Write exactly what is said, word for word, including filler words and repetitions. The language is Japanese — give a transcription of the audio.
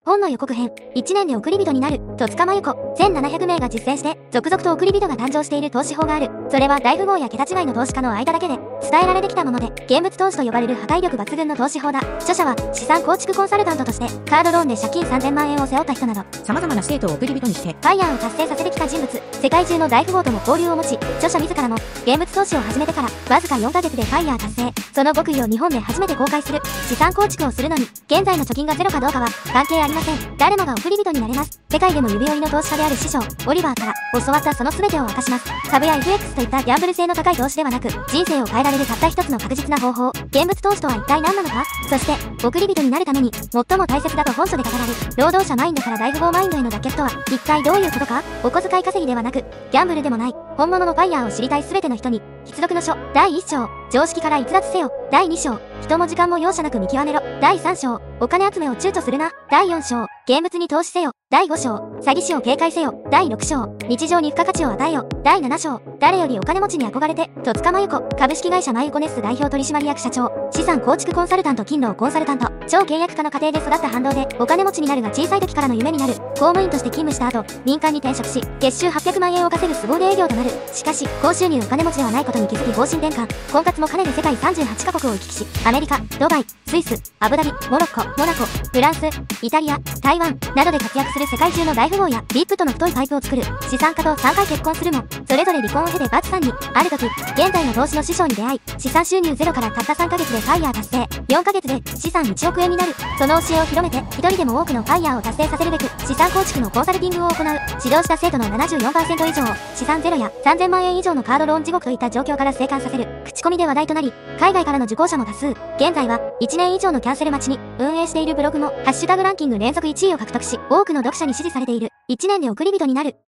本の予告編、いちねんで送り人になる、戸塚真由子、せんななひゃくめいが実践して、続々と送り人が誕生している投資法がある。それは大富豪や桁違いの投資家の間だけで、伝えられてきたもので、現物投資と呼ばれる破壊力抜群の投資法だ。著者は、資産構築コンサルタントとして、カードローンで借金さんぜんまんえんを背負った人など、 様々な生徒を送り人にして、 ファイヤーを達成させてきた人物、世界中の大富豪とも交流を持ち、著者自らも、現物投資を始めてから、わずかよんかげつでファイヤー達成。その極意を日本で初めて公開する。資産構築をするのに、現在の貯金がゼロかどうかは、関係ありません。誰もが送り人になれます。世界でも指折りの投資家である師匠、オリバーから教わったその全てを明かします。株や エフエックス といったギャンブル性の高い投資ではなく、人生を変えられるたった一つの確実な方法。現物投資とは一体何なのか？そして、送り人になるために、最も大切だと本書で語られる、労働者マインドから大富豪マインドへの脱却とは、一体どういうことか？お小遣い稼ぎではなく、ギャンブルでもない、本物のファイヤーを知りたい全ての人に、必読の書、だいいっ章、常識から逸脱せよ、だいに章、人も時間も容赦なく見極めろ、だいさん章、お金集めを躊躇するな、だいよん章、現物に投資せよ、だいご章、詐欺師を警戒せよ、だいろく章、日常に付加価値を与えよ、だいなな章、誰よりお金持ちに憧れて、戸塚真由子、株式会社真由子ネス代表取締役社長、資産構築コンサルタント勤労コンサルタント、超契約家の家庭で育った反動で、お金持ちになるが小さい時からの夢になる、公務員として勤務した後、民間に転職し、月収はっぴゃくまんえんを稼ぐ凄腕営業となる。しかし、高収入お金持ちではないことに気づき方針転換、婚活も兼ねる世界さんじゅうはちカ国を行き来し、アメリカ、ドバイ、スイス、アブダビ、モロッコ、モナコ、フランス、イタリア、台湾、などで活躍する世界中の大富豪や ブイアイピー との太いパイプを作る資産家とさんかい結婚するも、それぞれ離婚を経てバツさんに、ある時、現在の投資の師匠に出会い、資産収入ゼロからたったさんかげつでファイヤー達成、よんかげつで資産いちおくえんになる。その教えを広めて、一人でも多くのファイヤーを達成させるべく、資産構築のコンサルティングを行う。指導した生徒の ななじゅうよんパーセント 以上を、資産ゼロやさんぜんまんえん以上のカードローン地獄といった状況から生還させる。口コミで話題となり、海外からの受講者も多数。現在は、いちねん以上のキャンセル待ちに、運営しているブログも、ハッシュタグランキング連続いちいを獲得し、多くの読者に支持されている。いちねんで送り人になる。